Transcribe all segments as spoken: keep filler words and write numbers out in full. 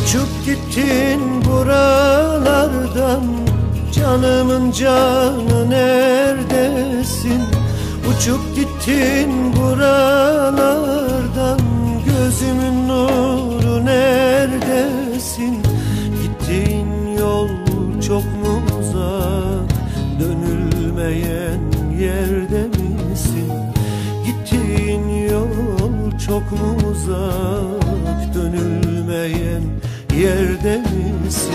Uçup gittin buralardan, canımın canı neredesin? Uçup gittin buralardan, gözümün nuru neredesin? Gittiğin yol çok mu uzak, dönülmeyen yerde misin? Gittiğin yol çok mu uzak, dönülmeyen yerde misin?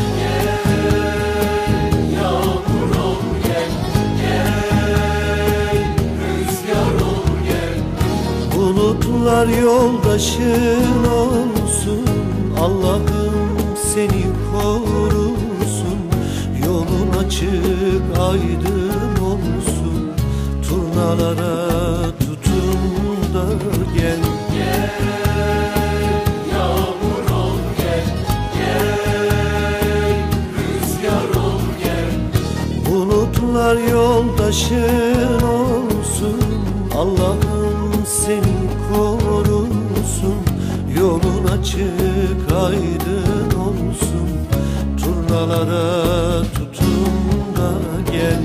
Bulutlar yoldaşın olsun, Allah'ım seni korusun. Yolun açık aydın olsun, turnalara tutun da gel. Gel, yağmur ol gel, gel, rüzgar ol gel. Bulutlar yoldaşın olsun, Allah'ım seni korusun. Yolun açık aydın olsun, turnalara tutun da gel.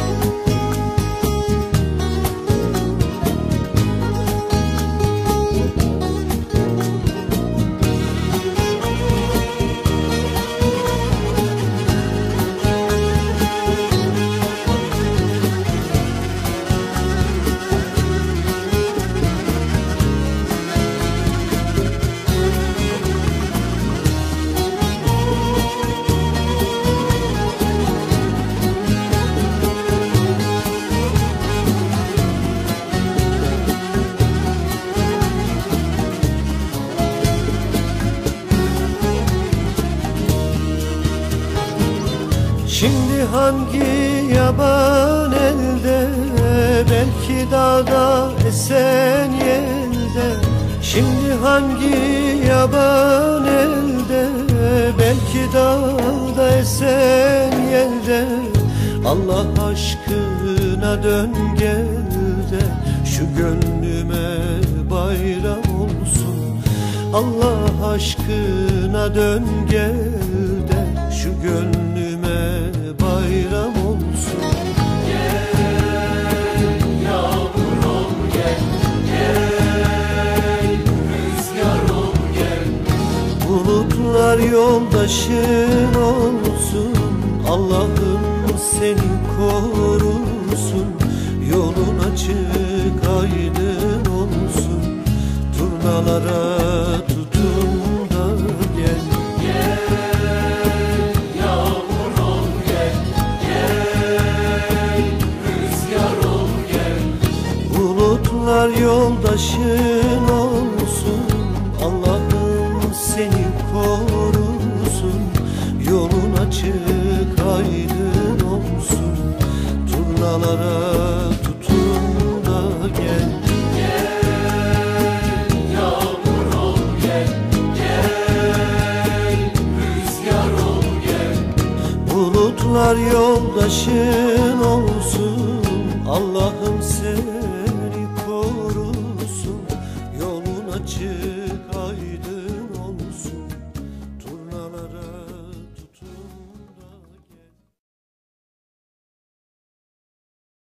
Şimdi hangi yaban elde, belki dağda esen yelde. Şimdi hangi yaban elde, belki dağda esen yelde. Allah aşkına dön gel de, şu gönlüme bayram olsun. Allah aşkına dön gel de, şu gönlüme bayram olsun. Gel, yağmur ol gel, gel, rüzgar ol gel. Bulutlar yoldaşın olsun, Allah'ım seni korusun. Yolun açık aydın olsun, turnalara tutun da gel. Gel, yağmur ol gel, gel, rüzgar ol gel. Bulutlar yoldaşın olsun, Allah'ım seni korusun. Yolun açık aydın olsun, turnalara tutun da gel. Gel, yağmur ol gel, gel, rüzgar ol gel. Bulutlar yoldaşın olsun, Allah'ım seni korusun. Yolun açık